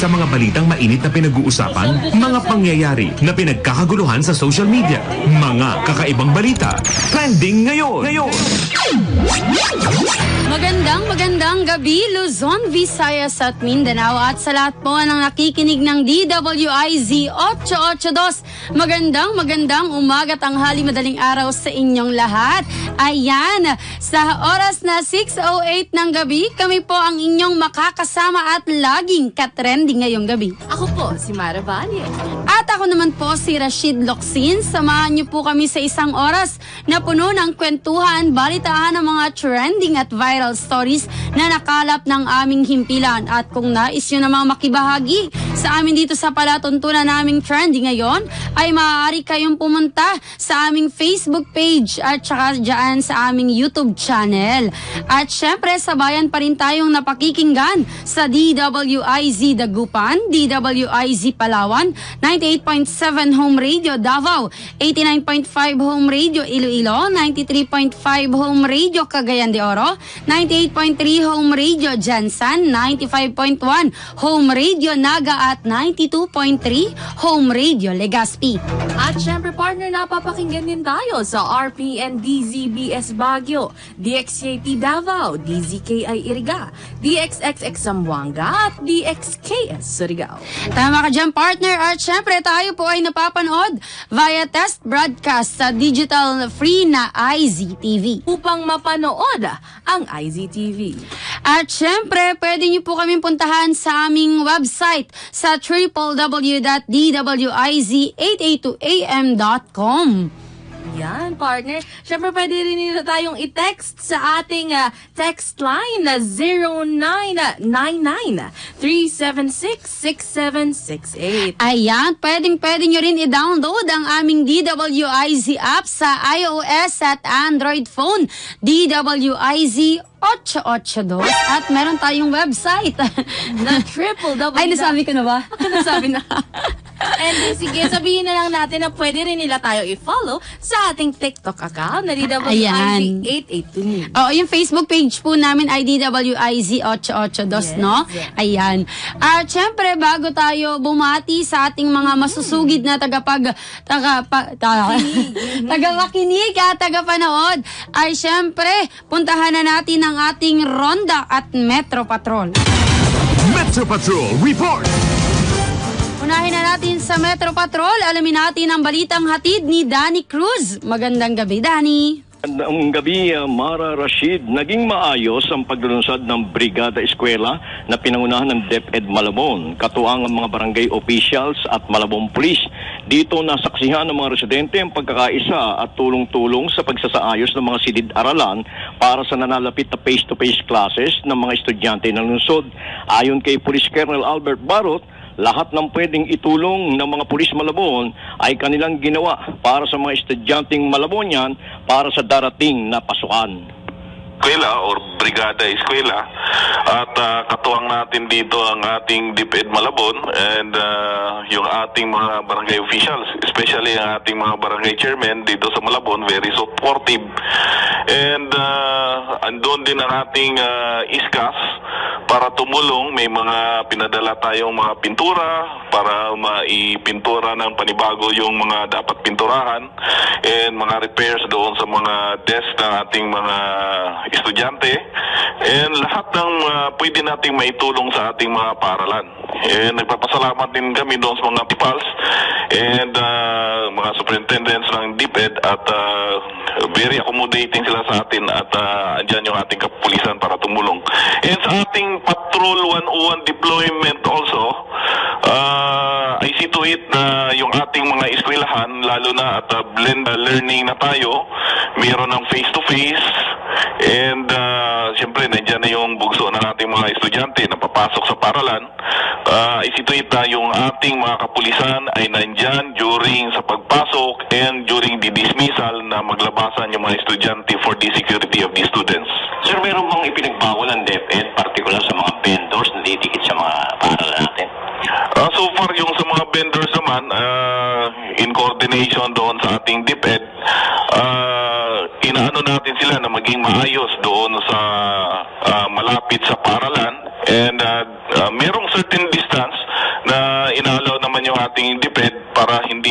sa mga balitang mainit na pinag-uusapan, mga pangyayari na pinagkakaguluhan sa social media, mga kakaibang balita. Trending ngayon! Magandang gabi, Luzon, Visayas at Mindanao at sa lahat po ng nakikinig ng DWIZ 882. Magandang umaga, tanghali, madaling araw sa inyong lahat. Ayan, sa oras na 6:08 ng gabi, kami po ang inyong makakasama at laging katrending ngayong gabi. Ako po, si Mara Valle. At ako naman po si Rashid Locsin. Samahan niyo po kami sa isang oras na puno ng kwentuhan, balitaan ng mga trending at viral stories na nakalap ng aming himpilan. At kung nais nyo namang makibahagi sa amin dito sa palatuntunan naming trending ngayon, ay maaari kayong pumunta sa aming Facebook page at saka dyan sa aming YouTube channel. At syempre, sabayan pa rin tayong napakikinggan sa DWIZ Dagupan, DWIZ Palawan, 98.7 Home Radio Davao, 89.5 Home Radio Iloilo, 93.5 Home Radio Cagayan de Oro, 98.3 Home Radio Jansan, 95.1 Home Radio Naga at 92.3 Home Radio Legazpi. At syempre partner, napapakinggan din tayo sa RPN DZBS Baguio, DXJT Davao, DZKI Iriga, DXXX Zamboanga at DXKS Surigao. Tama ka dyan, partner. At syempre tayo po ay napapanood via test broadcast sa digital free na IZTV. Upang mapanood ang IZTV. At syempre, pwede niyo po kami puntahan sa aming website sa www.dwiz882am.com. Yan, partner. Siyempre, pwede rin nila tayong i-text sa ating text line na 0999-376-6768. Ayan, pwede nyo rin i-download ang aming DWIZ app sa iOS at Android phone. DWIZ 882 at meron tayong website na www. Ay, nasabi ko na ba? Nasabi na. And sige, sabihin na lang natin na pwede rin nila tayo i-follow sa ating TikTok account na DWIZ882. Oo, yung Facebook page po namin ay DWIZ882, yes, no? Yes. Ayan. At syempre, bago tayo bumati sa ating mga masusugid na tagapakinig at tagapanood, ay syempre, puntahan na natin ang ating Ronda at Metro Patrol. Metro Patrol Report! Unahin na natin sa Metro Patrol. Alamin natin ang balitang hatid ni Danny Cruz. Magandang gabi, Danny. Ang gabi, Mara, Rashid, naging maayos ang paglulunsad ng Brigada Eskwela na pinangunahan ng DepEd Malabon. Katuwang ang mga barangay officials at Malabon Police. Dito nasaksihan ng mga residente ang pagkakaisa at tulong-tulong sa pagsasaayos ng mga silid-aralan para sa nanalapit na face-to-face classes ng mga estudyante ng lungsod. Ayon kay Police Colonel Albert Barot, lahat ng pwedeng itulong ng mga pulis Malabon ay kanilang ginawa para sa mga estudyanteng Malabonian para sa darating na pasukan. Eskwela or Brigada Eskwela at katuwang natin dito ang ating DepEd Malabon and yung ating mga barangay officials, especially ang ating mga barangay chairman dito sa Malabon, very supportive. And andun din ang ating ISCAS para tumulong. May mga pinadala tayong mga pintura para maipintura ng panibago yung mga dapat pinturahan and mga repairs doon sa mga desk ng ating mga estudyante and lahat ng pwede nating maitulong sa ating mga paaralan. And nagpapasalamat din kami doon sa mga pipals and mga superintendents ng DepEd at very accommodating sila sa atin at andyan yung ating kapulisan para tumulong. And sa ating Patrol 101 deployment also, I see to it na yung ating mga eskwelahan, lalo na at blend learning na tayo, mayroon ng face-to-face and siyempre nandiyan na yung bugso ng ating mga estudyante na papasok sa paaralan. I see to it na yung ating mga kapulisan ay nandyan during sa pagpasok and during the dismissal na maglabasan yung mga estudyante for the security of the students. Sir, meron bang ipinagbawal ang DepEd, particular sa mga vendors na didikit sa mga paaralan natin? So far, yung sa mga vendors naman, in coordination doon sa ating DepEd, inaano natin sila na maging maayos doon sa malapit sa paaralan and merong certain distance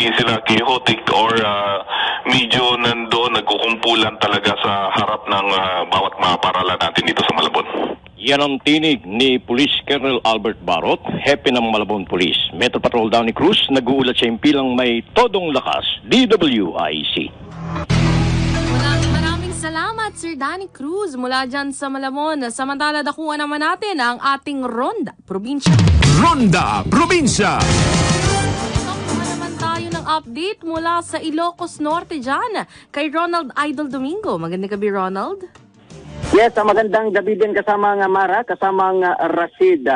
hindi sila chaotic or medyo nandoon nagkukumpulan talaga sa harap ng bawat mga paralan natin dito sa Malabon. Yan ang tinig ni Police Colonel Albert Barot, hepe ng Malabon Police. Metro Patrol Donnie Cruz, nag-uulat sa impilang may todong lakas, DWIC. Maraming salamat, Sir Danny Cruz, mula dyan sa Malabon. Samantala, dakuha naman natin ang ating Ronda Probinsya. Ronda Probinsya. Nakuha naman tayo ng update mula sa Ilocos Norte dyan, kay Ronald Idol Domingo. Magandang gabi, Ronald. Yes, magandang gabi din kasama ng Mara, kasama ng Rashid.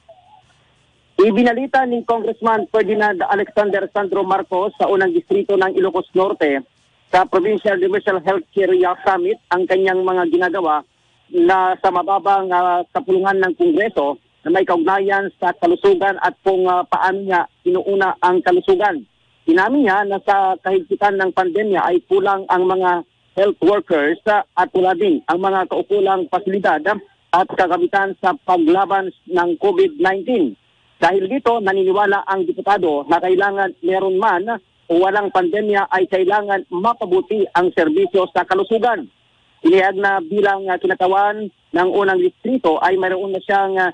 Ibinalita ni Congressman Ferdinand Alexander Sandro Marcos sa unang distrito ng Ilocos Norte sa Provincial Universal Healthcare Summit ang kanyang mga ginagawa na sa mababang kapulungan ng Kongreso na may kaugnayan sa kalusugan at kung paano niya inuuna ang kalusugan. Inamin niya na sa kahigpitan ng pandemya ay kulang ang mga health workers at wala din ang mga kaukulang pasilidad at kagamitan sa paglaban ng COVID-19. Dahil dito, naniniwala ang diputado na kailangan meron man o walang pandemya ay kailangan mapabuti ang serbisyo sa kalusugan. Inihag na bilang kinatawan ng unang distrito ay mayroon na siyang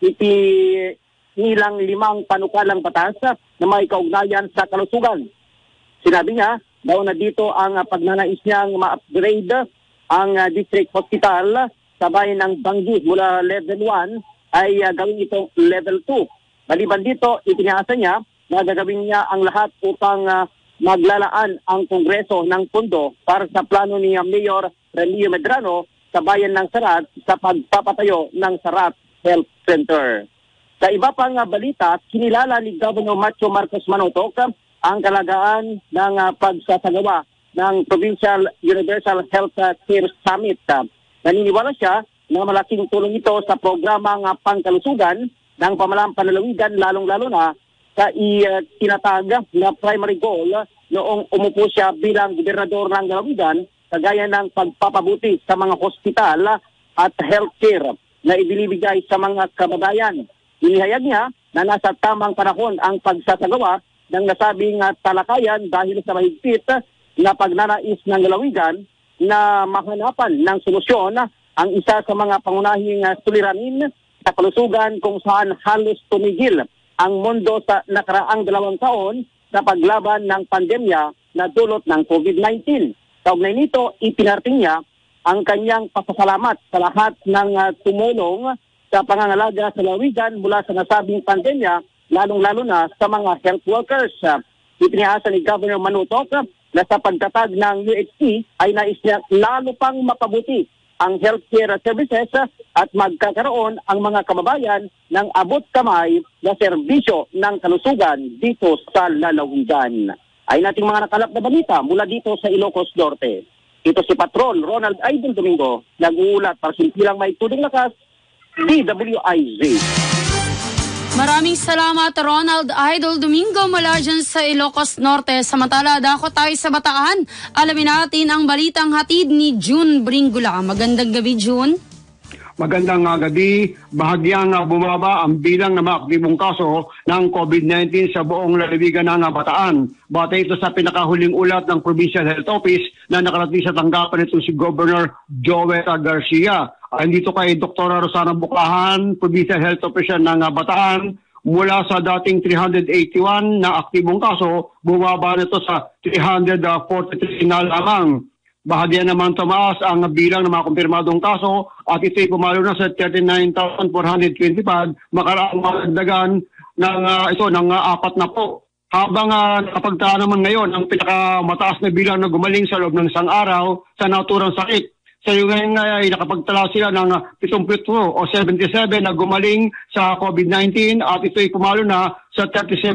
ipinilang 5 panukalang batas na may kaugnayan sa kalusugan. Sinabi niya, daw na dito ang pagnanais niyang ma-upgrade ang district hospital sa bayan ng Banggi mula level 1 ay gawin itong level 2. Maliban dito, ipinasa niya na gagawin niya ang lahat upang maglalaan ang Kongreso ng pondo para sa plano ni Mayor Remigio Medrano sa bayan ng Sarat sa pagpapatayo ng Sarat Health Center. Sa iba pang balita, kinilala ni Governor Macho Marcos Manotoc ang kalagaan ng pagsasagawa ng Provincial Universal Health Care Summit. Naniniwala siya na malaking tulong ito sa programang pangkalusugan ng pamalang panlalawigan, lalong-lalo na sa tinatag na primary goal noong umupo siya bilang gobernador ng lalawigan, kagaya ng pagpapabuti sa mga hospital at healthcare na ibinibigay sa mga kababayan. Inihayag niya na nasa tamang panahon ang pagsasagawa ng nasabing talakayan dahil sa mahigpit na pagnanais ng lalawigan na mahanapan ng solusyon ang isa sa mga pangunahing suliranin sa kalusugan kung saan halos tumigil ang mundo sa nakaraang 2 taon sa paglaban ng pandemya na dulot ng COVID-19. Kaugnay nito, ipinarating niya ang kanyang pasasalamat sa lahat ng tumulong sa pangangalaga sa lalawigan mula sa nasabing pandemya, lalong-lalo na sa mga health workers. Ipinahasa ni Governor Manotoc na sa pagtatag ng UHC ay nais niya lalo pang mapabuti ang healthcare services at magkakaroon ang mga kababayan ng abot kamay na serbisyo ng kalusugan dito sa lalawigan. Ay nating mga nakalap na balita mula dito sa Ilocos Norte. Ito si Patrol Ronald Idol Domingo, nag-uulat para simpilang may tudong lakas, DWIZ. Maraming salamat, Ronald Idol Domingo, mula dyan sa Ilocos Norte. Samantala, dako tayo sa Bataan. Alamin natin ang balitang hatid ni June Bringula. Magandang gabi, June. Magandang gabi. Bahagyang bumaba ang bilang na maaktibong kaso ng COVID-19 sa buong lalawigan ng Bataan. Batay ito sa pinakahuling ulat ng Provincial Health Office na nakarating sa tanggapan nito si Governor Joel Garcia. Andito kay Dr. Rosana Buklahan, Provincial Health Official ng Bataan. Mula sa dating 381 na aktibong kaso, bumaba nito sa 343 na lamang. Bahagyan naman tumaas ang bilang ng mga kumpirmadong kaso at ito'y pumalo na sa 39,425, makaraang madagdagan ng 4 na po. Habang nakapagtaan naman ngayon ang pinakamataas na bilang na gumaling sa loob ng isang araw sa naturang sakit. Sa ngayon ay nakapagtala sila ng 72 o 77 na gumaling sa COVID-19 at ito'y pumalo na sa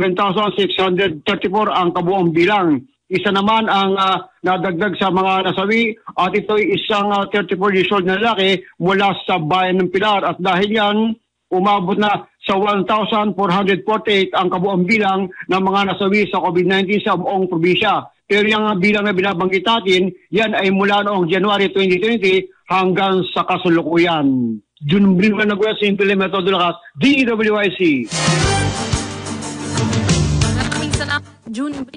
37,634 ang kabuong bilang. Isa naman ang nadagdag sa mga nasawi at ito'y isang 34 years old na lalaki mula sa bayan ng Pilar. At dahil yan, umabot na sa 1,448 ang kabuang bilang ng mga nasawi sa COVID-19 sa buong probinsya. Pero yung bilang na binabanggit natin, yan ay mula noong January 2020 hanggang sa kasalukuyan. June Bringula Naguya, Simple Metodo Lakas, DWIC. Maraming salamat, June Bringula.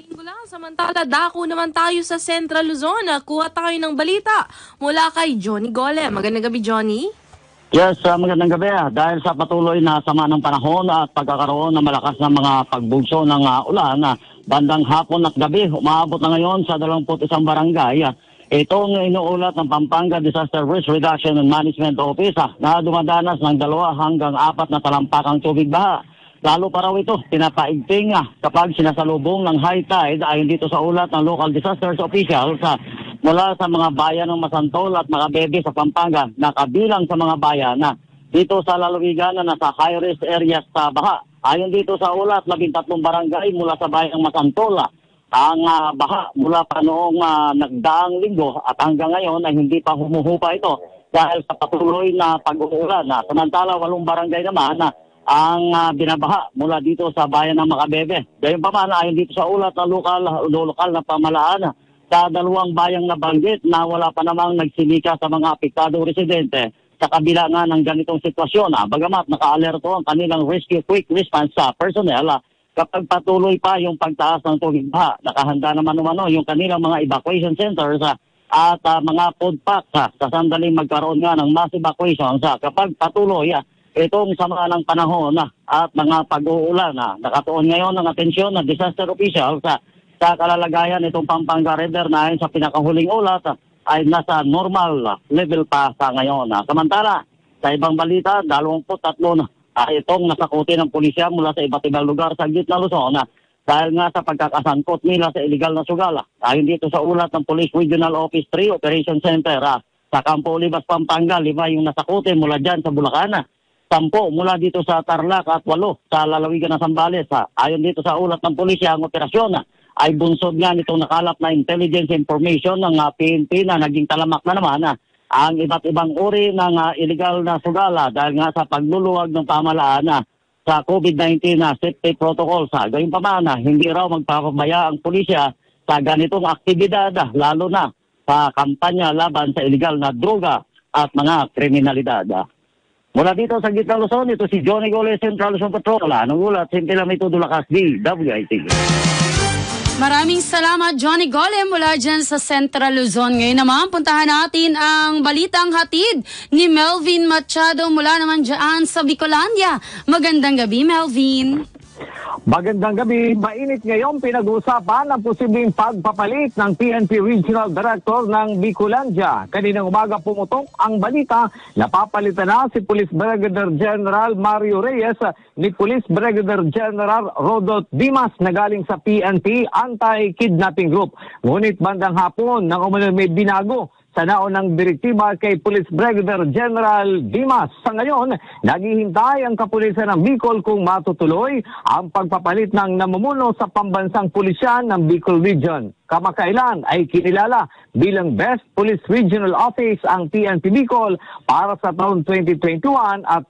Samantala, dako naman tayo sa Central Luzon. Kuha tayo ng balita mula kay Johnny Gole. Magandang gabi, Johnny. Yes, magandang gabi. Dahil sa patuloy na sama ng panahon at pagkakaroon ng malakas na mga pagbugso ng ulan, bandang hapon at gabi, umaabot na ngayon sa 21 barangay. Itong inuulat ng Pampanga Disaster Risk Reduction and Management Office na dumadanas ng 2 hanggang 4 na talampakang tubig baha. Lalo pa raw ito, pinapaigting kapag sinasalubong ng high tide ayon dito sa ulat ng local disasters officials mula sa mga bayan ng Masantol at Macabebe sa Pampanga na kabilang sa mga bayan na dito sa lalawigan na nasa high-risk areas sa baha. Ayon dito sa ulat, 13 barangay mula sa bayan ng Masantol ang baha mula pa noong nagdaang linggo at hanggang ngayon ay hindi pa humuhupa ito dahil sa patuloy na pag-uulan. Samantala, 8 barangay naman ang binabaha mula dito sa bayan ng Macabebe. Gayunpaman, ayon dito sa ulat ng lokal na pamahalaan sa 2 bayang nabanggit na wala pa namang nagsilika sa mga apektadong residente sa kabila nga ng ganitong sitwasyon. Bagamat naka-alerto ang kanilang rescue quick response personnel kapag patuloy pa yung pagtaas ng tubig baha. Nakahanda naman yung kanilang mga evacuation centers at mga food packs sa sandaling magkaroon nga ng mass evacuation kapag patuloy itong sama ng panahon at mga pag-uulan. Nakatuon ngayon ng atensyon ng disaster officials sa kalalagayan itong Pampanga River na sa pinakahuling ulat ay nasa normal level pa sa ngayon. Samantala, sa ibang balita, 23 itong nasakuti ng pulisya mula sa iba't ibang lugar sa gitna Luzon dahil nga sa pagkakasangkot nila sa illegal na sugal. Ayon dito sa ulat ng Police Regional Office 3 Operation Center sa Campo Olivas, Pampanga, 5 yung nasakuti mula dyan sa Bulacan, 10 mula dito sa Tarlac at 8 sa lalawigan ng Zambales. Ayon dito sa ulat ng pulisya, ang operasyon ay bunsod nga nitong nakalap na intelligence information ng PNP na naging talamak na naman ang iba't ibang uri ng illegal na sugala dahil nga sa pagluluwag ng pamahalaan sa COVID-19 safety protocols. Gayunpaman, hindi raw magpapabaya ang pulisya sa ganitong aktibidad, lalo na sa kampanya laban sa illegal na droga at mga kriminalidad. Mula dito sa Gitna Luzon, ito si Johnny Gole, Central Luzon Patrol. Anong ulat? Sintilamito Dulakas, DWIT. Maraming salamat, Johnny Gole, mula dyan sa Central Luzon. Ngayon naman, puntahan natin ang balitang hatid ni Melvin Machado mula naman dyan sa Bicolandia. Magandang gabi, Melvin. Magandang gabi. Mainit ngayon pinag-uusapan ang posibleng pagpapalit ng PNP Regional Director ng Bicolandia. Kaninang umaga pumutok ang balita na papalitan na si Police Brigadier General Mario Reyes ni Police Brigadier General Rodot Dimas na galing sa PNP Anti-Kidnapping Group. Ngunit bandang hapon nang umano may binago sa naunang direktiba kay Police Brigadier General Dimas. Sa ngayon, naghihintay ang kapulisan ng Bicol kung matutuloy ang pagpapalit ng namumuno sa pambansang pulisyan ng Bicol Region. Kamakailan ay kinilala bilang Best Police Regional Office ang PNP Bicol para sa taon 2021 at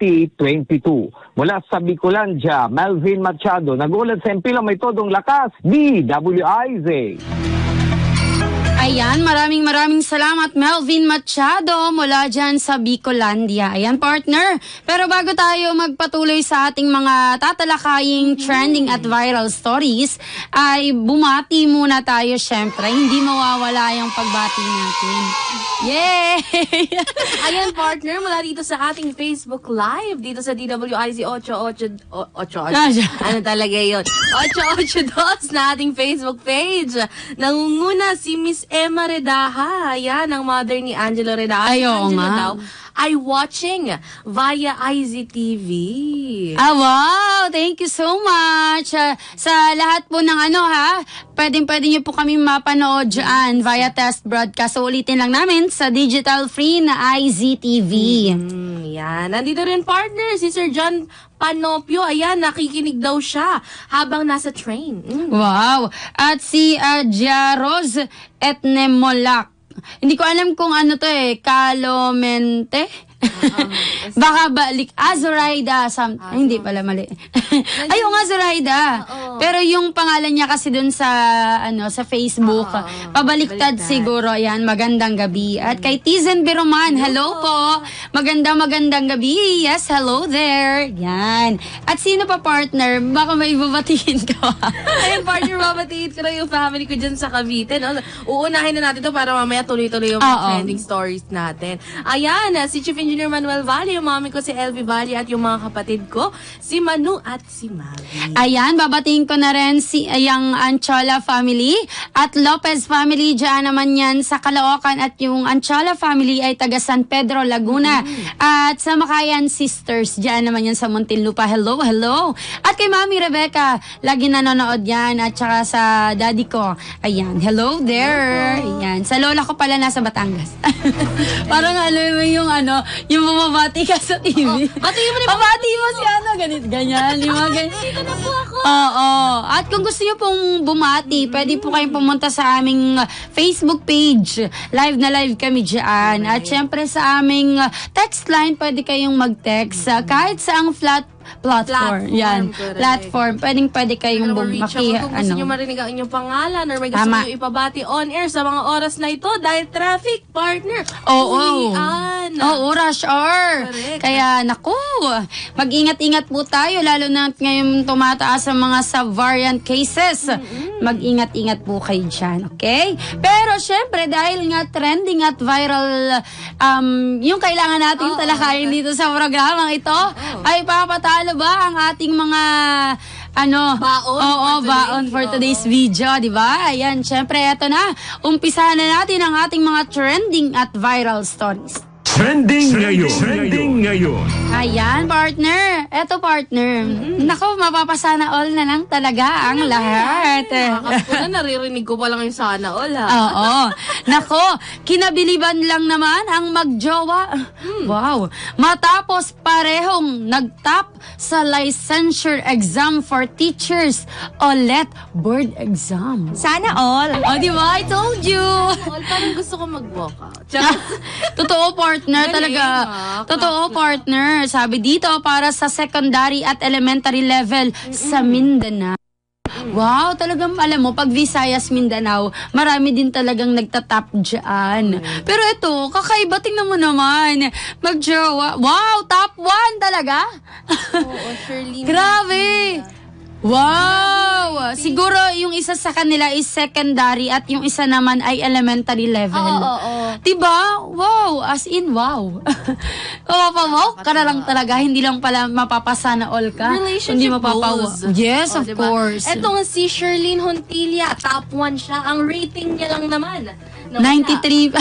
2022. Mula sa Bicolandia, Melvin Machado, nag-ulat sa Empila May Todong Lakas, DWIZ. Ayan, maraming salamat, Melvin Machado, mula dyan sa Bicolandia. Ayan, partner. Pero bago tayo magpatuloy sa ating mga tatalakaying trending at viral stories, ay bumati muna tayo, syempre. Hindi mawawala yung pagbati natin. Yay! Ayan, partner, mula dito sa ating Facebook Live, dito sa DWIZ 88... Ano talaga yun? 882 na ating Facebook page. Nangunguna si Miss Emma Redaha. Ayan, ang mother ni Angelo Redaha. Ay, oo Angelo nga. daw ay watching via IZTV. Wow! Thank you so much. Sa lahat po ng pwedeng nyo po kami mapanood dyan via test broadcast. So, ulitin lang namin sa digital free na IZTV. Yan. Nandito rin partner, si Sir John Panopio. Ayan, nakikinig daw siya habang nasa train. Wow! At si Jaroz Etnemolak. Hindi ko alam kung ano to Calomente. Baka balik. Zoraida. Hindi pala, mali. Ay, yung Zoraida. Pero yung pangalan niya kasi dun sa, sa Facebook, pabaliktad siguro. Yan, magandang gabi. At kay Tizen Biroman, hello po. Magandang gabi. Yes, hello there. Yan. At sino pa, partner? Baka may ibabatiin ka. Ayun, partner, babatiin ko na yung family ko dyan sa Cavite. No? Uunahin na natin to para mamaya tuloy-tuloy yung trending stories natin. Ayan, si Chief Engineer Manuel Valle, yung mami ko si Elvie Valle at yung mga kapatid ko, si Manu at si Mavi. Ayan, babatiin ko na rin yung Anchola family at Lopez family. Diyan naman yan sa Caloocan at yung Anchola family ay taga San Pedro, Laguna. At sa Makayan Sisters, diyan naman yan sa Muntinlupa. Hello. At kay Mami Rebecca, lagi nanonood yan. At saka sa daddy ko, ayan, hello there. Ayan, sa lola ko pala nasa Batangas. Parang alam mo yung yung bumabati ka sa TV. Batiin mo na Pabati mo si ganyan. Yung mga ganyan. Dito na po ako. Oo. At kung gusto niyo pong bumati, pwede po kayong pumunta sa aming Facebook page. Live na live kami dyan. At syempre sa aming text line, pwede kayong mag-text. Kahit saang platform. Yan. Correct. Platform. Pwede kayong bumaki. Kung gusto nyo marinig ang inyong pangalan or may gusto nyo ipabati on air sa mga oras na ito dahil traffic, partner. Oo, rush hour. Correct. Kaya, naku, mag-ingat-ingat po tayo, lalo na ngayon tumataas ang mga sub-variant cases. Mag-ingat-ingat po kayo dyan, okay? Pero, syempre, dahil nga trending at viral, yung kailangan natin talakayin dito sa programang ito, ay papatalo ba ang ating mga baon for today's video, di ba? Ayan, syempre, eto na. Umpisahan na natin ang ating mga trending at viral stories. Trending ngayon. Ayan, partner. Eto, partner. Naku, mapapasana all na lang talaga ang lahat. Nakakapuna, naririnig ko pa lang yung sana all, ha? Oo. Nako, kinabiliban lang naman ang magjowa. Wow. Matapos parehong nagtap sa licensure exam for teachers o let board exam. Sana all. O, di ba? I told you. All, parang gusto ko mag-walk out. Totoo, partner, talaga. Totoo, partner. Sabi dito, para sa secondary at elementary level sa Mindanao. Wow, talagang alam mo, pag Visayas, Mindanao, marami din talagang nagtatap dyan. Pero ito, kakaiba, tingnan mo naman. Magjowa. Wow, top 1 talaga? Oo, Shirley. Grabe. Wow! Siguro yung isa sa kanila is secondary at yung isa naman ay elementary level. Oo. Diba? Wow! As in, wow. Wow ka na lang talaga. Hindi lang pala mapapasana all ka. Hindi Relationship goals. Yes, of course. Eto nga si Sherlyn Hontilla, top 1 siya. Ang rating niya lang naman. 93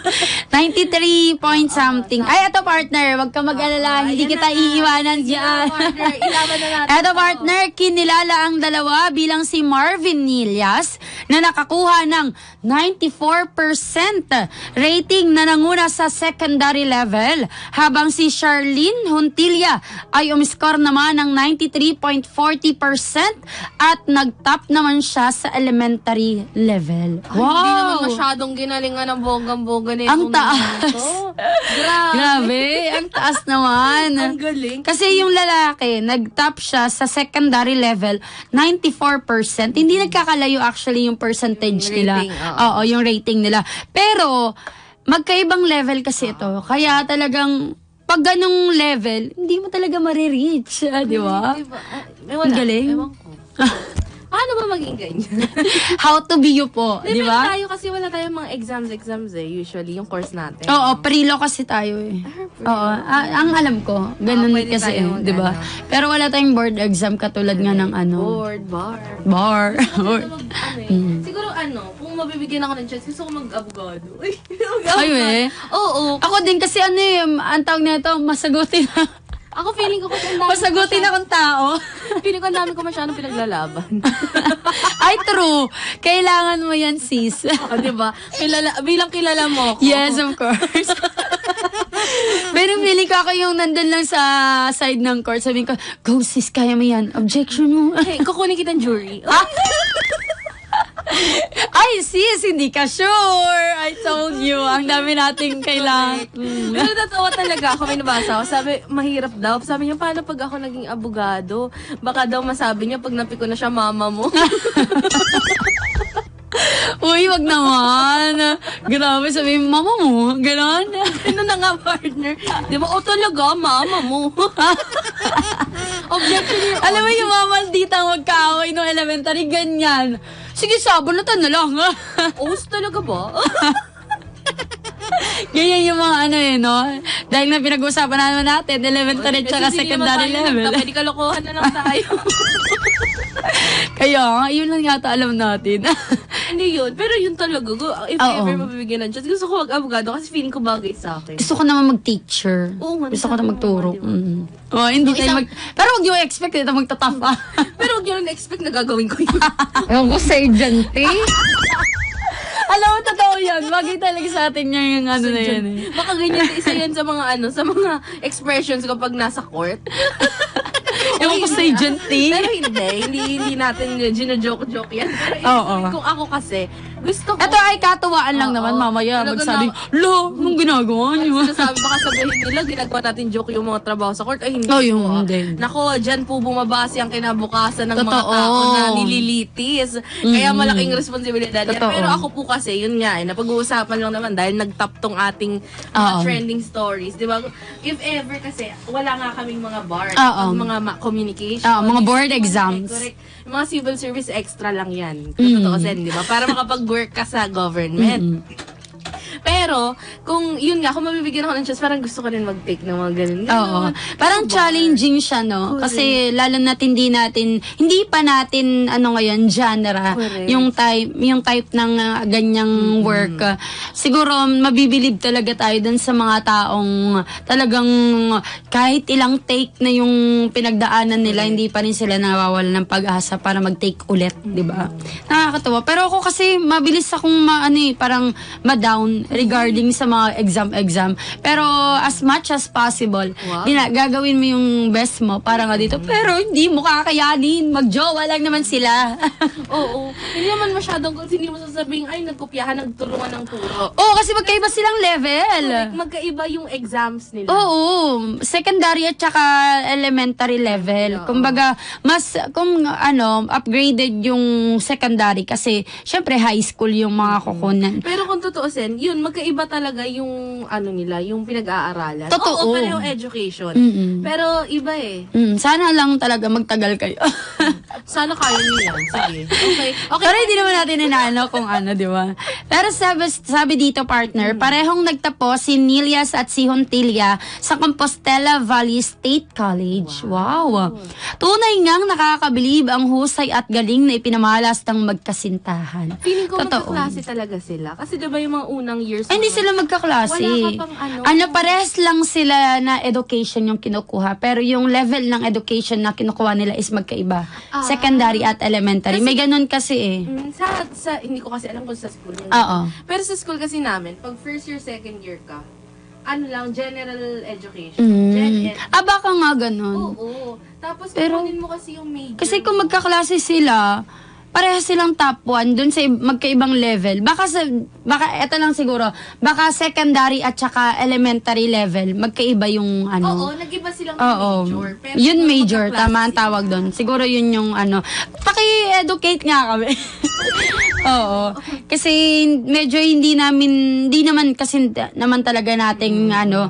point something. Ay, eto partner, wag ka mag-alala, hindi kita iiwanan dyan. Ilaban na natin. Eto partner, kinilala ang dalawa bilang si Marvin Nillas na nakakuha ng 94% rating na nanguna sa secondary level, habang si Charlene Hontilla ay umiscore naman ng 93.40% at nag-top naman siya sa elementary level. Wow! Hindi naman masyadong ginalingan ng bonggang-bongga nito. Ang taas. Grabe, ang taas naman. Ang galing. Kasi yung lalaki, nag-top siya sa secondary level, 94%. Hindi nagkakalayo actually yung percentage nila. Oo, yung rating nila. Pero, magkaibang level kasi ito. Kaya talagang, pag ganong level, hindi mo talaga marireach. Di ba? Ang galing. Ewan ko. Paano ba maging ganyan? How to be you po, di ba? Tayo kasi wala tayong mga exams usually, yung course natin. Oo, pre-law kasi tayo eh. Oo, ang alam ko, ganun kasi eh, di ba? Pero wala tayong board exam katulad nga ng bar. Siguro kung mabibigyan ako ng chance, gusto ko mag-abogado. Ay, eh. Oo. Ako din kasi ang tawag na ito, masagutin. Ako feeling ko kasi masagutin akong tao. Feeling ko ang dami ko masyadong pinaglalaban. Ay, true. Kailangan mo yan, sis. Diba? Bilang kilala mo ako. Yes, of course. Pero feeling ko ako yung nandun lang sa side ng court. Sabihin ko, go sis, kaya mo yan. Objection mo. Hey, kukunin kitang jury. Ay, sis, hindi ka sure. I told you, ang dami nating kailangan. Pero natawa talaga ako, may nabasa ako. Sabi, mahirap daw. Sabi niya, paano pag ako naging abogado? Baka daw masabi niya, pag napiko na siya, mama mo. Uy, wag naman. Grabe, sabihin, mama mo. Ganon. Ano na nga, partner? Di ba? O talaga, mama mo. Objection your Alam mo yung mga malditang magkaaway nung elementary, ganyan. Sige, sabunutan na lang. Os talaga ba? Ganyan yung mga ano no? Dahil na pinag-usapan naman natin, elementary tsaka secondary level. Pwede kalokohan na lang tayo. Kaya, yun lang yata alam natin. Hindi yun. Pero yun talaga. If ever mabibigyan ng chance, gusto ko mag-abogado kasi feeling ko bagay sa akin. Gusto ko naman mag-teacher. Gusto ko na magturo. Hindi tayo pero huwag niyo expect ito magtatafa. Pero huwag niyo rin expect na gagawin ko yun. Ewan ko sa agent Alam mo, totoo yan. Bagay talaga sa atin yung ano na yan eh. Baka ganyan isa yan sa mga sa mga expressions kapag nasa court. Ewan ko sa agent Pero hindi natin gino-joke-joke yan. Pero kung ako kasi, gusto ko. Ito ay katuwaan lang naman, mamaya magsabi, nung ginagawa niyo. Baka sabihin nila, ginagawa natin joke yung mga trabaho sa court. Ay, hindi. Hindi. Nako, dyan po bumabase ang kinabukasan ng mga tao na nililitis. Kaya malaking responsibilidad yan. Pero ako po kasi, yun nga, napag-uusapan lang naman dahil nagtap tong ating trending stories. Diba? If ever kasi, wala nga kaming mga bar, mga communication. Mga board exams. Correct. Mga civil service extra lang yan. Totoo din, di ba? Para makapag-work ka sa government. Pero, kung yun nga, kung mabibigyan ako ng chance, parang gusto ko rin mag-take ng mga ganun. Parang challenging siya, no? Kasi lalo na't hindi pa natin, ngayon, genre, yung type ng ganyang work. Siguro, mabibilib talaga tayo dun sa mga taong talagang kahit ilang take na yung pinagdaanan nila, hindi pa rin sila nawawala ng pag-asa para mag-take ulit, di ba? Nakakatawa. Pero ako kasi, mabilis akong parang ma-down regarding sa mga exam. Pero as much as possible, gagawin mo yung best mo para nga dito. Pero hindi mo kakayanin. Mag-jowa lang naman sila. Oo. Hindi naman masyadong kung hindi mo sasabihin, ay, nagkopyahan, nagturuan ng turo. Oo, kasi magkaiba silang level. Magkaiba yung exams nila. Oo. Secondary at saka elementary level. Kumbaga, mas, upgraded yung secondary kasi, syempre, high school yung mga kukunan. Pero kung tutuusin, yun, magkaiba talaga yung nila, yung pinag-aaralan. Totoo. Oo, pero yung education. Pero iba eh. Sana lang talaga magtagal kayo. Sana kaya niyo yan. Sige. Okay. Pero hindi naman natin inaano kung di ba? Pero sabi dito, partner, parehong nagtapos si Nilias at si Hontilia sa Compostela Valley State College. Wow. Tunay ngang nakakabilib ang husay at galing na ipinamalas ng magkasintahan. Feeling ko magkaklase talaga sila. Kasi diba yung mga unang years. Hindi sila magkaklase. Wala ka pang parehas lang sila na education yung kinukuha. Pero yung level ng education na kinukuha nila is magkaiba. Secondary at elementary. May ganun kasi eh. Hindi ko kasi alam kung sa school. Pero sa school kasi namin, pag first year, second year ka, general education. Baka nga ganun. Oo. Tapos kunin mo kasi yung major. Kasi kung magkaklase sila, parehas silang top 1 dun sa magkaibang level. Baka eto lang siguro, baka secondary at saka elementary level, magkaiba yung Oo, nag-iba silang major. Pero yun major, tama ang tawag dun. Siguro yun yung paki-educate nga kami. Oo. Kasi medyo hindi naman kasi naman talaga nating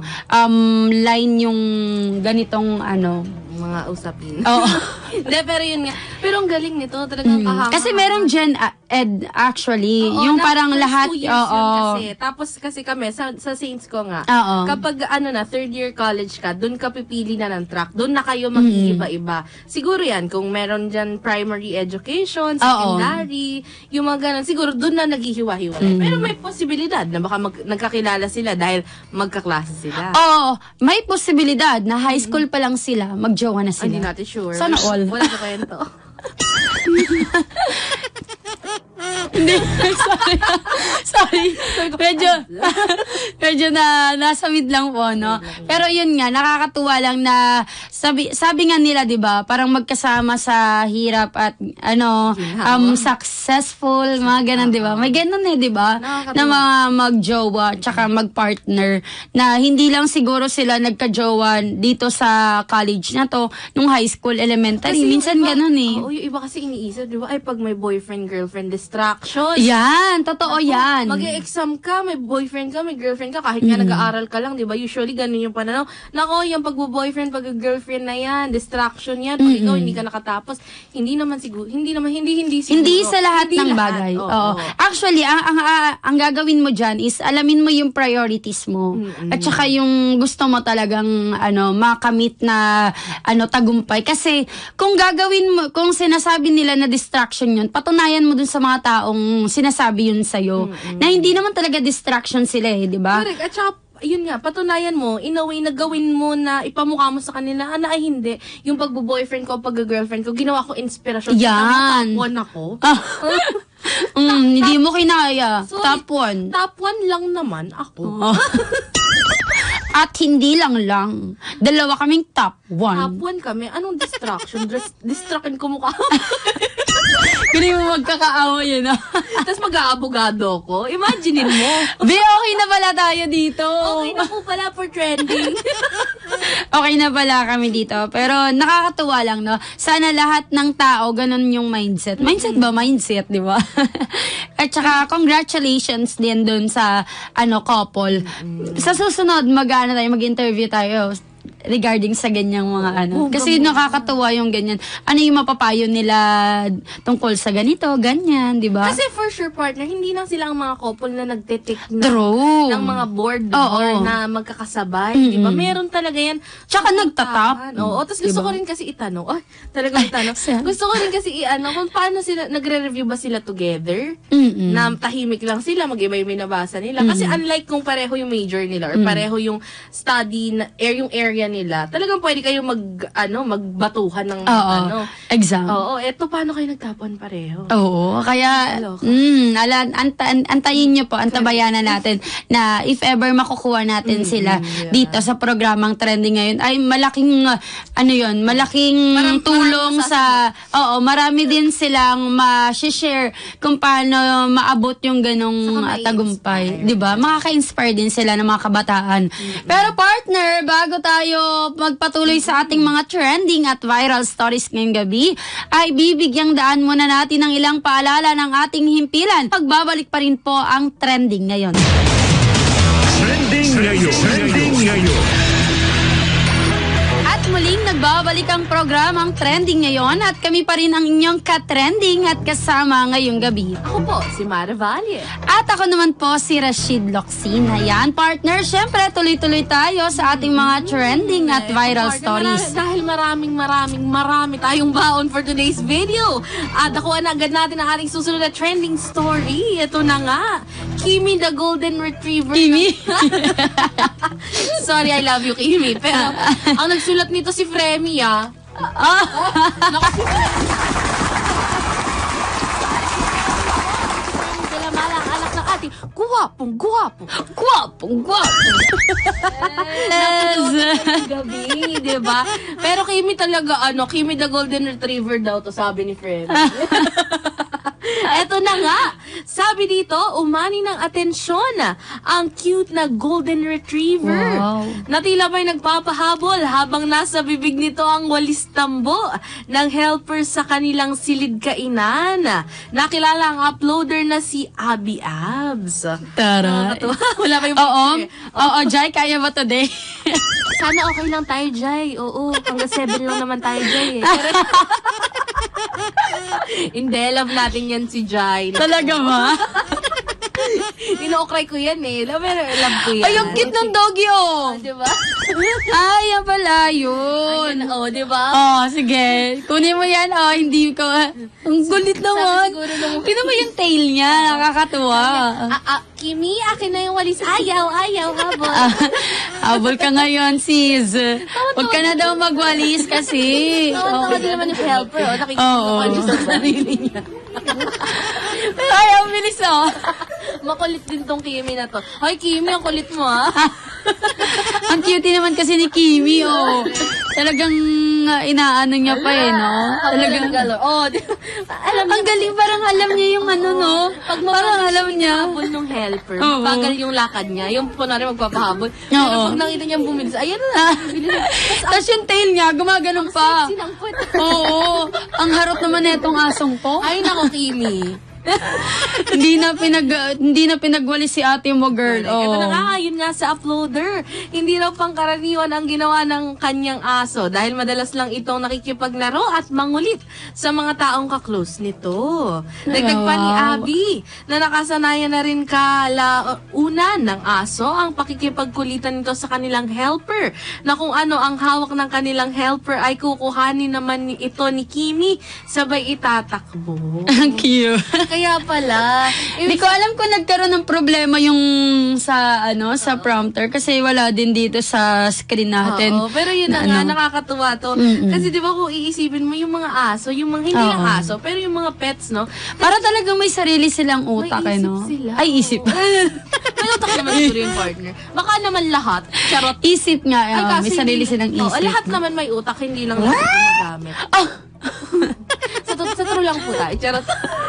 line yung ganitong mga usapin. Oo. Hindi, pero yun nga. Pero ang galing nito, talagang kahanga. Kasi merong gen ed actually. Yung parang lahat. Kasi. Tapos kasi kami, sa Saints ko nga, kapag third year college ka, dun ka pipili na ng track. Dun na kayo mag-iiba-iba. Siguro yan, kung meron dyan primary education, secondary, yung mga ganun, siguro dun na naghihiwa-hiwalay. Pero may posibilidad na baka nagkakilala sila dahil magkaklase sila. Oo, may posibilidad na high school pa lang sila, magjowa na sila. Hindi natin sure. Sana all. Wala sa kwento. Hindi, sorry. Medyo nasa mid lang po, no? Pero yun nga, nakakatuwa lang na sabi nga nila, di ba, parang magkasama sa hirap at successful, mga ganun, di ba? May ganun di ba? Na mga magjowa, tsaka magpartner, na hindi lang siguro sila nagkajowa dito sa college na to, nung high school, elementary. Minsan ganun Oo, yung iba kasi iniisip, di ba? Ay, pag may boyfriend, girlfriend, distraction. Yan, totoo yan. Mag-e-exam ka, may boyfriend ka, may girlfriend ka, kahit nga nag-aaral ka lang, di ba? Usually, ganun yung pananaw. Nako, yung pag-boyfriend, pag-girlfriend na yan, distraction yan. Pag ikaw hindi ka nakatapos, hindi sa lahat ng bagay. Oo. Actually, ang gagawin mo dyan is alamin mo yung priorities mo. At saka yung gusto mo talagang makamit na tagumpay. Kasi kung gagawin mo, kung sinasabi nila na distraction yun, patunayan mo dun sa mga taong sinasabi yun sa'yo. Na hindi naman talaga distraction sila di ba? Correct. At saka, yun nga, patunayan mo, in a way na gawin mo na ipamukha mo sa kanila, ay hindi. Yung pag-boyfriend ko, pag-girlfriend ko, ginawa ko inspirasyon. Yan. Top 1 ako. Hindi mo kinaya. Sorry, Top 1. Top 1 lang naman ako. At hindi lang. Dalawa kaming top 1. Top 1 kami. Anong distraction? Distractin ko mukha. Ganun mo magkakaaway yun, Tapos mag-aabogado ko. Imaginein mo. Okay na pala tayo dito. Okay na po pala for trending. Okay na pala kami dito. Pero nakakatuwa lang, no? Sana lahat ng tao, ganun yung mindset. Mindset ba? Mindset, di ba? At saka, congratulations din dun sa, couple. Sa susunod, mag-interview tayo regarding sa ganyang mga Kasi nakakatuwa yung ganyan. Ano yung mapapayo nila tungkol sa ganito, ganyan, di ba? Kasi for sure, partner, hindi lang sila ang mga couple na nagtitake ng mga board or na magkakasabay, di ba? Meron talaga yan. Tsaka nagtatap. Oo, tapos gusto ko rin kasi itanong. Ay, talagang itanong. Gusto ko rin kasi kung paano sila, nagre-review ba sila together? Na tahimik lang sila, mag-iba yung binabasa nila. Kasi unlike kung pareho yung major nila or pareho yung study, yung area nila, talagang pwede kayo magbatuhan ng exam. Oo, eto paano kayo nagtapuan pareho? Oo, kaya antayin niyo po, antabayanan natin na if ever makukuha natin sila dito sa programang trending ngayon ay malaking malaking tulong sa marami din silang ma-share kung paano maabot yung ganong tagumpay, 'di ba? Makaka-inspire din sila ng mga kabataan. Pero partner, bago tayo magpatuloy sa ating mga trending at viral stories ngayong gabi, ay bibigyang daan muna natin ng ilang paalala ng ating himpilan. Pagbabalik pa rin po ang trending ngayon. Trending ngayon. At muling nagbabalik ang programang trending ngayon at kami pa rin ang inyong ka-trending at kasama ngayong gabi. Ako po, si Mara Valle. At ako naman po, si Rashid Locsin. Ayan, partner, syempre tuloy-tuloy tayo sa ating mga trending at viral stories. Dahil marami tayong baon for today's video. At nakuha na agad natin ang ating susunod na trending story. Ito na nga, Kimi the Golden Retriever. Kimi? Sorry, I love you, Kimi. Pero ang nagsulat nito si Fremi, Naku, si Fremi. Malang anak ng ating guwapong. Gabi, diba? Pero Kimi talaga, Kimi the Golden Retriever daw to, sabi ni Fremi. Eto na nga, sabi dito, umani ng atensyon ang cute na Golden Retriever. Wow. Na tila ba'y nagpapahabol habang nasa bibig nito ang walis tambo ng helper sa kanilang silid kainan. Nakilala ang uploader na si Abby Abs. Tara. Wala pa yung Oo, Jai, kaya ba today? Sana okay lang tayo, Jai. Oo, hanggang 7 lang naman tayo, Jai. Hindi, love natin yan si Jai. Talaga ba? Ino-cry ko yan love ko yan. Ay, ang cute ng doggy, diba? Ay, yan pala yun. Diba? Sige. Kunin mo yan, hindi ko. Ang gulit naman. Tignan mo yung tail niya. Nakakatuwa. Kimi, akin na yung walis. Ayaw, habol. Habol ka ngayon, sis. Huwag ka na daw magwalis kasi. Tawa din naman yung helper. Nakikita ko sa sarili niya. Ay, ang bilis oh. Makulit din tong Kimi na to. Ay, Kimi, ang kulit mo Ang cutie naman kasi ni Kimi, oh. Talagang inaano niya pa no? Talagang oh, alam niya, ang galing, parang alam niya yung ano, no? Parang alam niya. Habol ng helper. Oo. Bagal yung lakad niya. Yung punari magpapahabol. Oo. Pero pag nakita niya bumilis, ayan na. Tapos yung tail niya, gumaganon pa. Sinangkot. Oo. Ang harot naman na itong asong to. Ay, nako, Kimi. hindi na pinagwali si ate mo, girl. Ito na Oh. nga, yun nga sa uploader. Hindi raw pangkaraniwan ang ginawa ng kanyang aso dahil madalas lang itong nakikipaglaro at mangulit sa mga taong kaklose nito. Dagdag pa ni Abby na nakasanayan na rin kalaunan ng aso ang pakikipagkulitan nito sa kanilang helper na kung ano ang hawak ng kanilang helper ay kukuhanin naman ito ni Kimi sabay itatakbo. Ang cute. Kaya pala. Hindi ko alam kung nagkaroon ng problema yung sa sa prompter kasi wala din dito sa screen natin. Oo, pero yun na nga, nakakatuwa to. Kasi di ba kung iisipin mo yung mga aso, yung mga hindi lang aso, pero yung mga pets, no? Para talagang may sarili silang utak, May isip no? sila. Ay, isip. May utak naman siguro yung partner. Baka naman lahat. Charot. Isip nga, Ay, kasi may sarili hindi- silang isip. lahat naman may utak, hindi lang lahat gumagamit. Sa true lang po tayo. Charot.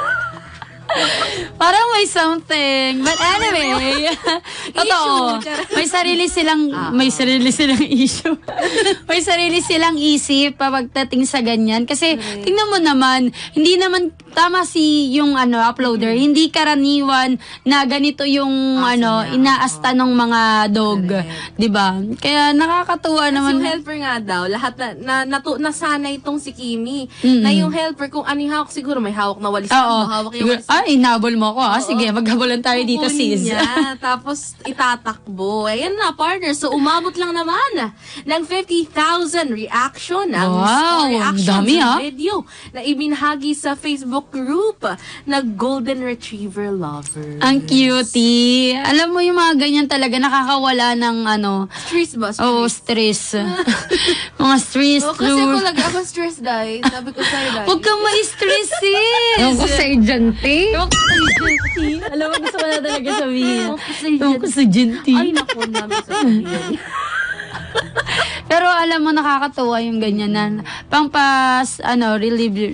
Parang may something. But anyway, totoo. May sarili silang issue. May sarili silang isip pagdating sa ganyan. Kasi tingnan mo naman, hindi naman tama si yung uploader. Hindi karaniwan na ganito yung inaasta ng mga dog, 'di ba? Kaya nakakatuwa naman. Yung helper nga daw, lahat nasanay itong si Kimi. Na yung helper, kung ano yung hawak, siguro may hawak na walis. Hawak yung walis. Ay, inabol mo ko. Sige, maghabulan tayo dito, sis. Niya, tapos itatakbo. Ayan na, partner. So, umabot lang naman ng 50,000 reaction ang reaction dami, sa video na ibinahagi sa Facebook group na Golden Retriever Lover. Ang cutie. Alam mo yung mga ganyan talaga, nakakawala ng Stress ba? Oo, stress. Mga stress. Kasi ako ako stress dahil. Sabi ko sa'yo dahil. Huwag kang ma-stress, sis. Ewan ko sa edyante. Alam mo, gusto ko na talaga sabihin. Ewan ko sa Jinty. Ay, naku, namin sabihin. Pero alam mo, nakakatuwa yung ganyan na relieve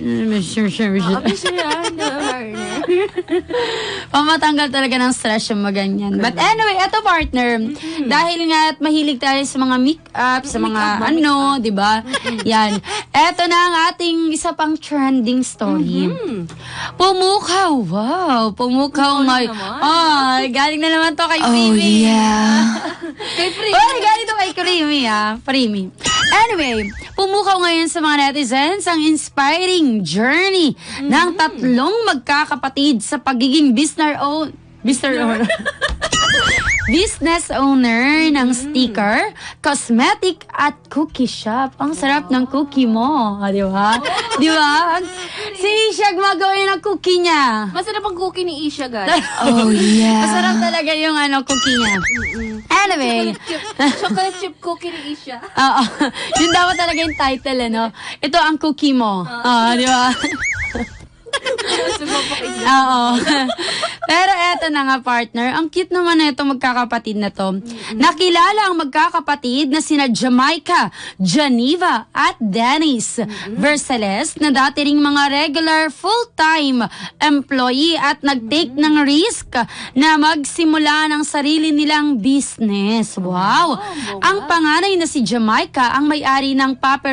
pamatanggal talaga ng stress yung mga ganyan. But anyway, eto partner, dahil nga at mahilig tayo sa mga make-up, sa mga di ba? Yan. Eto na ang ating isa pang trending story. Pumukaw. Wow. Pumukaw galing na naman to kay Primi. Oh, yeah. Kay Primi. Galing to kay Primi, Primi. Anyway, pumukaw ngayon sa mga netizens ang inspiring journey ng tatlong magkakapatid sa pagiging business owner ng sticker, cosmetic at cookie shop. Ang sarap ng cookie mo. Di ba? Di ba? Si Isha gumagawa ng cookie niya. Masarap ang cookie ni Isha, guys. Oh, yeah. Masarap talaga yung cookie niya. Anyway. Chocolate chip cookie ni Isha. Oo. Yun dapat talaga yung title, Ito ang cookie mo. Di ba? Oo. Pero eto na nga, partner. Ang cute naman na itong magkakapatid na to. Nakilala ang magkakapatid na sina Jamaica, Geneva at Dennis Versailles na dati ring mga regular full-time employee at nag-take ng risk na magsimula ng sarili nilang business. Wow! Ang panganay na si Jamaica ang may-ari ng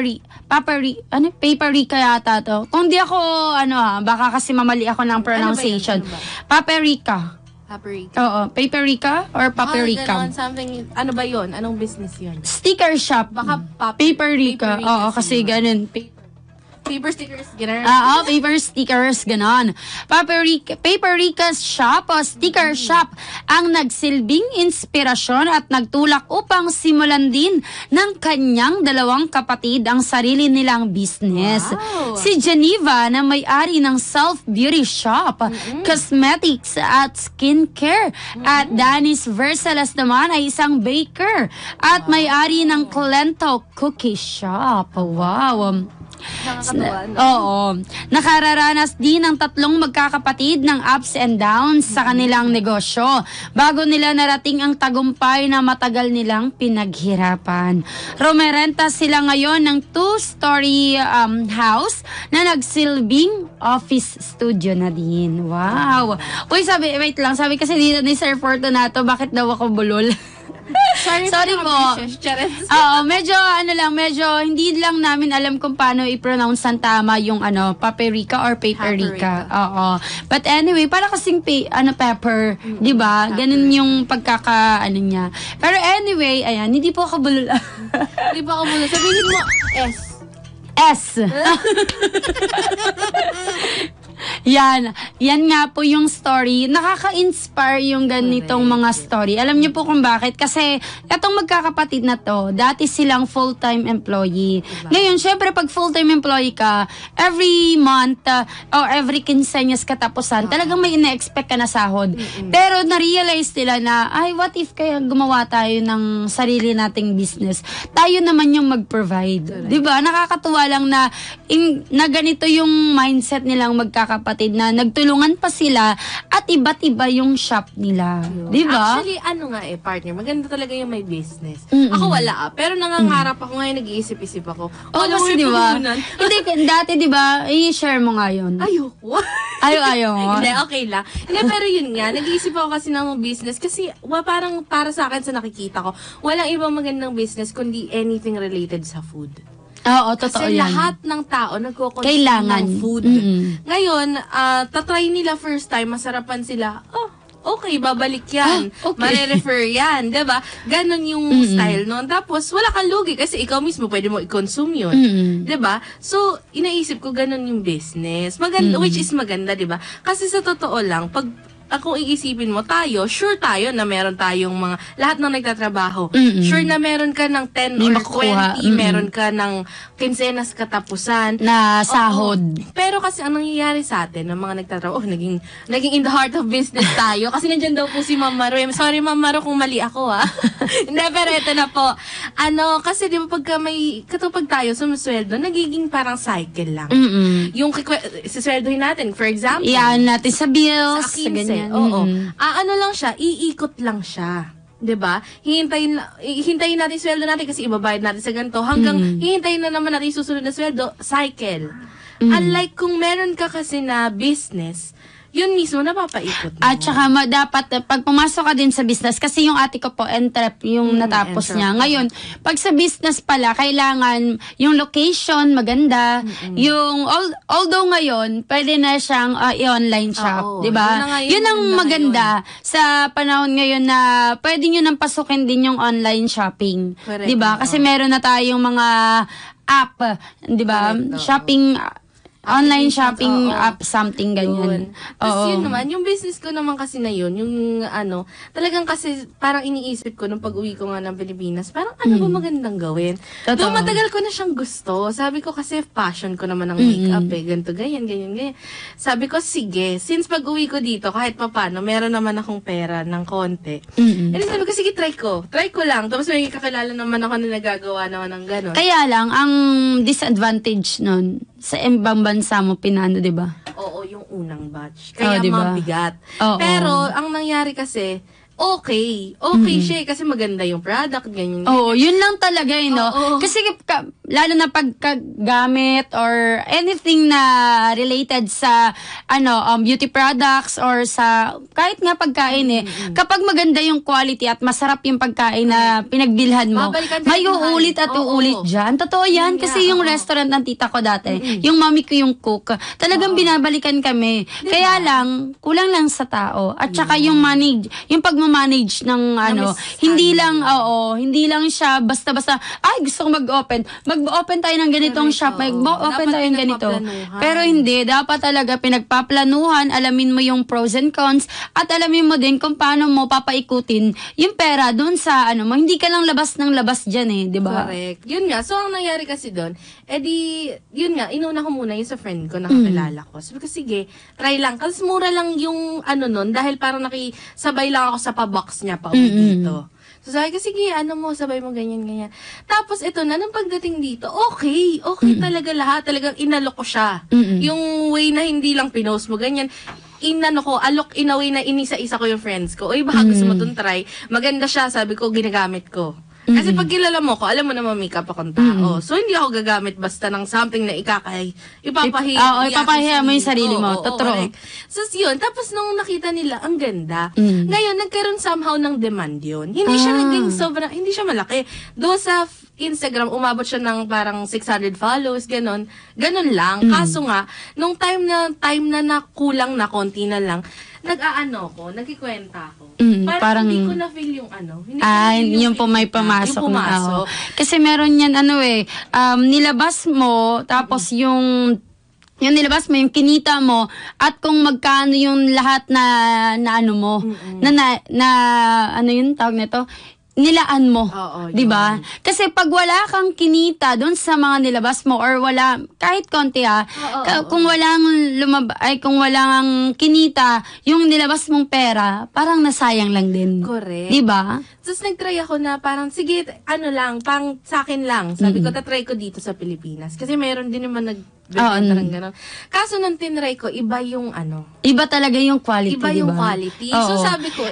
Paprika yata to. Kung di ako, baka kasi mamali ako ng pronunciation. Paprika. Oo, Paprika or Paprika. Something, ano ba yun? Anong business yun? Sticker shop. Baka Paprika. Oo, kasi ganun. Paper stickers, gano'n. Paper stickers, ganon. Paprika's shop o sticker shop ang nagsilbing inspirasyon at nagtulak upang simulan din ng kanyang dalawang kapatid ang sarili nilang business. Wow. Si Geneva na may-ari ng self-beauty shop, cosmetics at skincare. At Dennis Versailles naman ay isang baker at may-ari ng Clento Cookie Shop. Wow! Nakakatawa, no? Oo. Nakararanas din ng tatlong magkakapatid ng ups and downs sa kanilang negosyo bago nila narating ang tagumpay na matagal nilang pinaghirapan. Rumerenta sila ngayon ng 2-story house na nagsilbing office studio na din. Wow! Uy, wait lang. Sabi kasi dito ni Sir Fortunato, bakit daw ako bulol? Sorry po. Oo, medyo hindi lang namin alam kung paano i-pronounce ang tama yung paprika or paprika. Oo. But anyway, para kasing pepper, 'di ba? Ganun yung niya. Pero anyway, ayan, hindi po ako bulol. Hindi po ako bulol. Sabihin mo S. Yan nga po yung story. Nakaka-inspire yung ganitong mga story. Alam niyo po kung bakit? Kasi itong magkakapatid na to, dati silang full-time employee. Ngayon, syempre pag full-time employee ka, every month or every quinceañas katapusan, talagang may ina-expect ka na sahod. Pero na-realize nila na, what if kaya gumawa tayo ng sarili nating business? Tayo naman yung mag-provide. Diba? Nakakatuwa lang na ganito yung mindset nilang magkakapatid na nagtulungan pa sila at iba't iba yung shop nila. Diba? Actually, partner, maganda talaga yung may business. Ako wala pero nangangarap ako ngayon, nag-iisip-isip ako. Kasi diba? Hindi, dati diba, i-share mo nga yun. Ayoko. Ayaw mo? Hindi, okay lang. Hindi, pero yun nga, nag-iisip ako kasi ng business kasi parang para sa akin sa nakikita ko, walang ibang magandang business kundi anything related sa food. Oo, totoo kasi yan. Lahat ng tao nagko-consume ng food. Ngayon, tatry nila first time, masarapan sila, okay, babalik yan. Okay. Mare-refer yan. Diba? Ganon yung style nun. Tapos, wala kang lugi kasi ikaw mismo pwede mo i-consume yun. Diba? So, inaisip ko ganon yung business. Maganda, which is maganda, diba? Kasi sa totoo lang, pag kung iisipin mo sure tayo na meron tayong lahat ng nagtatrabaho. Sure na meron ka ng 10 May or makukuha. 20, meron ka ng quincenas katapusan. Na sahod. Pero kasi ang nangyayari sa atin, ng mga nagtatrabaho, naging in the heart of business tayo. Kasi nandyan daw po si Ma'am Maru. Sorry Ma'am Maru kung mali ako Hindi, pero ito na po. Kasi di ba kapag tayo sumusweldo, nagiging parang cycle lang. Yung sisweldohin natin, for example, iyan natin sa bills, sa ganyan. Oo. Lang siya, iikot lang siya. 'Di ba? Hintayin natin sweldo natin kasi ibabayad natin sa ganito hanggang hihintayin na naman natin susunod na sweldo, cycle. Unlike kung meron ka kasi na business, yun mismo napapaikot mo. At saka dapat pag pumasok ka din sa business, kasi yung ate ko po entrep yung natapos niya. Ngayon, pag sa business pala, kailangan yung location maganda. Yung although ngayon, pwede na siyang i-online shop, 'di ba? Yun ang maganda sa panahon ngayon na pwede niyo nang pasukin din yung online shopping. 'Di ba? Kasi meron na tayong mga app, 'di ba? Shopping online shopping app, something ganyan. Tapos yun naman, yung business ko naman kasi na yun, yung talagang kasi parang iniisip ko nung pag-uwi ko nga ng Pilipinas, parang ba magandang gawin? Doon matagal ko na siyang gusto. Sabi ko kasi passion ko naman ng makeup ganito, ganyan. Sabi ko, sige, since pag-uwi ko dito, kahit papano, meron naman akong pera ng konti. Sabi ko, sige, try ko lang. Tapos may kakilala naman ako na nagagawa naman ng gano'n. Kaya lang, ang disadvantage nun, sa ibang bansa mo pinano, 'di ba? Oo, yung unang batch. Kaya diba? mabigat. Pero ang nangyari kasi, okay siya kasi maganda yung product, ganyan. Yun lang talaga no. Kasi lalo na pagkagamit or anything na related sa beauty products or sa kahit nga pagkain kapag maganda yung quality at masarap yung pagkain na pinagbilhan mo, may uulit at uulit dyan. Totoo yan kasi yung restaurant ng tita ko dati, yung mami ko yung cook, talagang binabalikan kami. Diba? Kaya lang kulang lang sa tao at saka yung manage ng hindi lang siya basta-basta gusto ko mag-open tayo ng ganitong shop, mag-open tayo ng ganito. Pero hindi, dapat talaga pinagpaplanuhan, alamin mo yung pros and cons at alamin mo din kung paano mo papaikutin yung pera doon sa hindi ka lang labas ng labas diyan 'di ba? Correct. Yun nga, so ang nangyari kasi doon, yun nga, inuna ko muna yung sa friend ko, nakakilala ko. Sabi ko, sige, try lang. Kasi mura lang yung nun, dahil parang nakisabay lang ako sa pa-box niya pa uwi dito. So sabi ko, sige, sabay mo ganyan. Tapos ito na, nung pagdating dito, okay talaga lahat. Talagang inalok ko siya. Yung way na hindi lang pinost mo, ganyan. Alok in a way na inisa-isa ko yung friends ko. Uy, baka gusto mo itong try. Maganda siya, sabi ko, ginagamit ko. Kasi pag kilala mo ko, alam mo na makeup akong tao. So, hindi ako gagamit basta ng something na ipapahiya mo yung sarili mo. Totoo. So, yun. Tapos, nung nakita nila, ang ganda. Ngayon, nagkaroon somehow ng demand yun. Hindi siya naging hindi siya malaki. Doon sa Instagram, umabot siya ng parang 600 follows, ganon. Ganon lang. Kaso nga, nung time na nakulang na, konti na lang, nagkikwenta ko. Parang hindi ko na-feel yung yung may pumasok. Kasi meron yan, nilabas mo, tapos yung nilabas mo, yung kinita mo, at kung magkano yung lahat na mo, yung tawag nito, nilaan mo, 'di ba? Kasi pag wala kang kinita doon sa mga nilabas mo or wala kahit konti kung walang kinita, yung nilabas mong pera, parang nasayang lang din. Correct. 'Di ba? Tapos nagtry ako na parang sige, pang sa akin lang. Sabi ko, tatry ko dito sa Pilipinas. Kasi mayroon din naman ng gano'n. Kaso nung tinry ko, iba yung Iba talaga yung quality, iba yung quality. So sabi ko,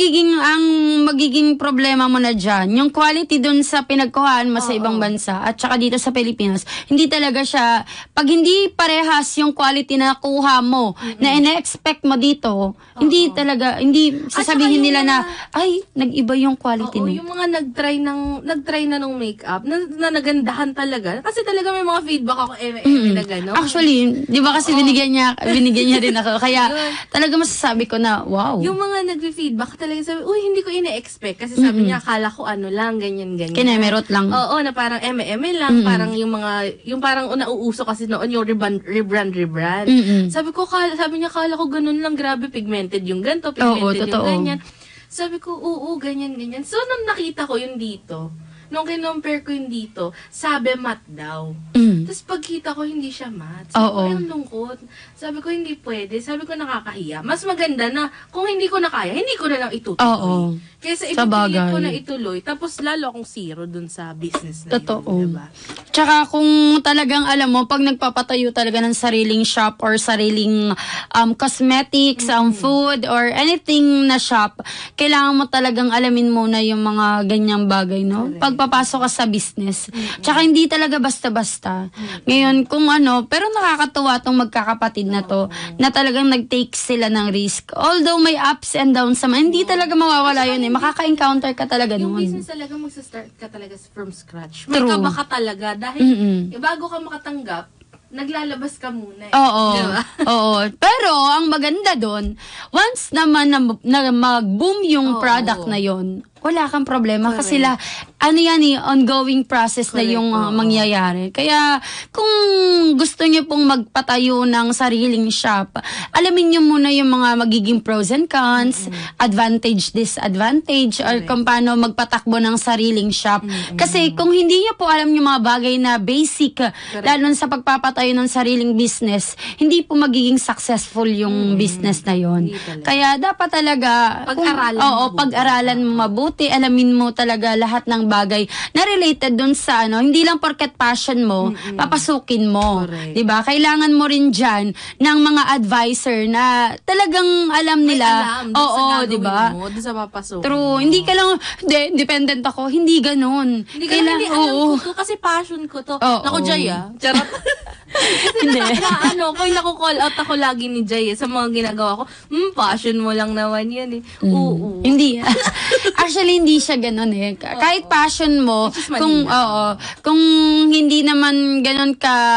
magiging problema mo na dyan. Yung quality dun sa pinagkuhaan mo sa ibang bansa at saka dito sa Pilipinas, hindi talaga siya, pag hindi parehas yung quality na kuha mo, na ina-expect mo dito, hindi sasabihin nila na, ay, nag-iba yung quality mo. Yung mga nagtry na ng makeup, na nagandahan talaga. Kasi talaga may mga feedback ako, na gano'n. Actually, di ba kasi binigyan niya rin ako. Kaya talaga masasabi ko na, wow. Yung mga nag-feedback talaga sabi, uy, hindi ko ina-expect. Kasi sabi niya, akala ko lang, ganyan. Kinemerot lang. Oo, na parang lang. Parang yung parang nauuso kasi noon yung rebrand. Sabi niya, akala ko ganun lang, grabe, pigmented yung ganito, pigmented yung ganyan. Sabi ko, oo, ganyan. So, nung nakita ko yung dito, nung kinompare ko yung dito, sabi matte daw. Tapos pagkita ko, hindi siya matte. Sabi ko, yung lungkot. Sabi ko, hindi pwede. Sabi ko, nakakahiya. Mas maganda na, kung hindi ko na kaya, hindi ko na lang itutuloy. Kaysa ipipilit ko na ituloy, tapos lalo akong zero dun sa business na yun. Diba? Tsaka kung talagang alam mo, pag nagpapatayo talaga ng sariling shop or sariling cosmetics, food, or anything na shop, kailangan mo talagang alamin muna yung mga ganyang bagay, no? Pagpapasok ka sa business. Tsaka hindi talaga basta-basta. Ngayon, pero nakakatuwa tong magkakapatid na to, na talagang nag-take sila ng risk. Although may ups and downs naman, hindi talaga mawawala yun. Makaka-encounter ka talaga yung noon. Yung business talaga magsa-start ka talaga from scratch. May kaba ka talaga dahil bago ka makatanggap, naglalabas ka muna. Diba? Pero ang maganda doon, once naman na mag-boom yung product na yon, wala kang problema. Correct. Kasi ongoing process. Correct. Na yung mangyayari. Kaya, kung gusto niyo pong magpatayo ng sariling shop, alamin niyo muna yung mga magiging pros and cons, advantage, disadvantage, or kung paano magpatakbo ng sariling shop. Kasi kung hindi niyo po alam yung mga bagay na basic, lalo sa pagpapatayo ng sariling business, hindi po magiging successful yung business na yon. Kaya, dapat talaga, pag-aralan mo mabuti. Alamin mo talaga lahat ng bagay na related dun sa hindi lang porket passion mo, papasukin mo. Diba? Kailangan mo rin dyan ng mga advisor na talagang alam nila. Diba? Dun sa papasukin. True. Hindi ka lang, dependent ako. Hindi ganun. Hindi alam ko to kasi passion ko to. Naku, Jay, Charot. Hindi. Kung naku-call out ako lagi ni Jay sa mga ginagawa ko, passion mo lang naman yan Oo. Hindi. Actually, hindi siya ganun Kahit passion mo, kung hindi naman ganun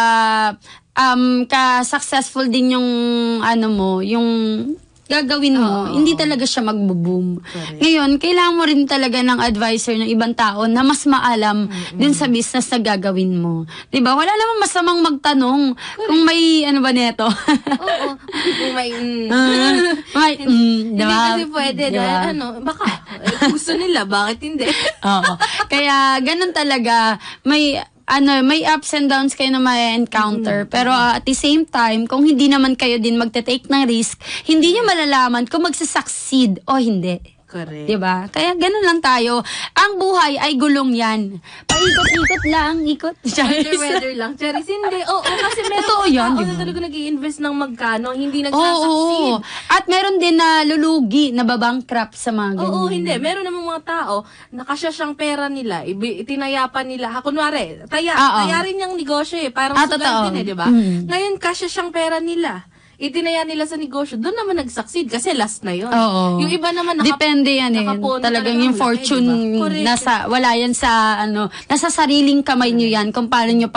ka-successful din yung yung gagawin mo, hindi talaga siya magbo-boom. Ngayon, kailangan mo rin talaga ng advisor ng ibang tao na mas maalam din sa business na gagawin mo. Diba? Wala namang masamang magtanong kung may ba neto. Kung may diba? Hindi kasi pwede. Dahil baka gusto nila, bakit hindi? Kaya, ganun talaga. May ups and downs kayo na may encounter. Pero at the same time, kung hindi naman kayo din magte-take ng risk, hindi nyo malalaman kung magsa-succeed o hindi. Correct. Diba? Kaya ganun lang tayo. Ang buhay ay gulong yan. Paikot-ikot lang, ikot. Weather lang. Charis, hindi. Oo, kasi meron Totoo mga yan, tao diba? na talaga nag-i-invest ng magkano, hindi Oo. nagsasucceed. At meron din na lulugi, na babankrupt sa mga ganyan. Oo, hindi. Meron namang mga tao, nakasya siyang pera nila, itinayapan nila. Kunwari, taya rin yung negosyo eh. Parang sugal totoo. din eh, di ba? Mm. Ngayon, kasya siyang pera nila. Itinaya nila sa negosyo, doon naman nag-succeed kasi last na yun. Oo. Yung iba naman depende yan eh. nakapono Talagang talaga yung ang fortune laki, diba? Correct. wala yan sa nasa sariling kamay nyo yan kung paano nyo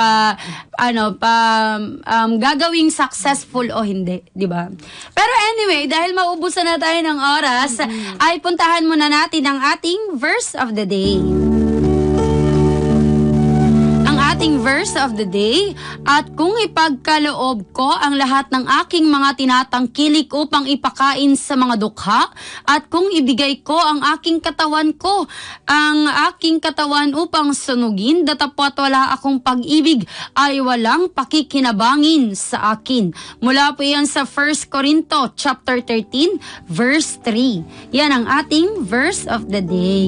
gagawing successful o hindi, di ba? Pero anyway, dahil maubusan na tayo ng oras, ay puntahan muna natin ang ating verse of the day. Ating verse of the day, at kung ipagkaloob ko ang lahat ng aking mga tinatangkilik upang ipakain sa mga dukha, at kung ibigay ko ang aking katawan upang sunugin, datapot wala akong pag-ibig, ay walang pakikinabangin sa akin. Mula po yan sa 1 Corinto chapter 13 verse 3. Yan ang ating verse of the day.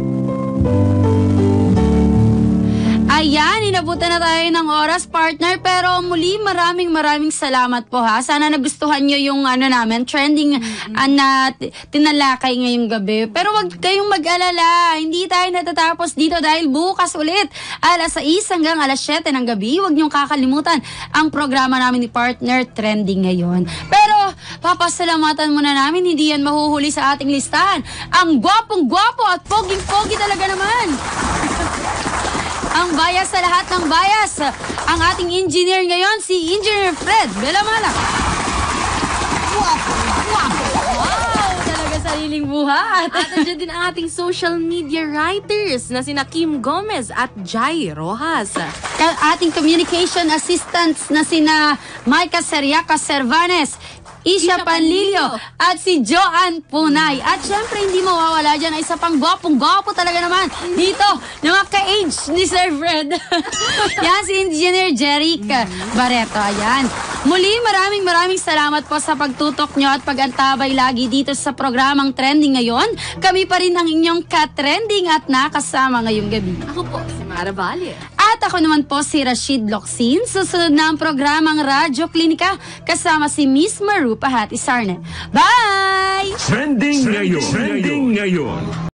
Ayan, inabutan na tayo ng oras, partner. Pero muli, maraming salamat po ha. Sana nagustuhan nyo yung namin, trending na tinalakay ngayong gabi. Pero wag kayong mag-alala. Hindi tayo natatapos dito dahil bukas ulit, alas 6 hanggang alas 7 ng gabi. Huwag nyong kakalimutan ang programa namin ni partner, Trending Ngayon. Pero papasalamatan muna namin, hindi yan mahuhuli sa ating listahan. Ang gwapong-gwapo at poging-pogi talaga naman. Ang bias sa lahat ng bias. Ang ating engineer ngayon, si Engineer Fred Belamala. Wow! Talaga sariling buhat. At nandiyan din ang ating social media writers na sina Kim Gomez at Jai Rojas. Ating communication assistants na sina Maika Seriaca Cervanes, Isha Panlilio, at si Joanne Punay. At syempre, hindi mawawala dyan, isa pang gwapong-gwapo talaga naman dito, na mga ka-age ni Sir Fred. Yan, si Engineer Jeric Barreto. Ayan. Muli, maraming salamat po sa pagtutok nyo at pag-antabay lagi dito sa programang Trending Ngayon. Kami pa rin ang inyong ka-trending at nakasama ngayong gabi. Ako po, si Mara Valle. At ako naman po si Rashid Locsin. Susunod na ang programang Radyo Klinika kasama si Miss Maru Pahati Sarne. Bye! Trending ngayon.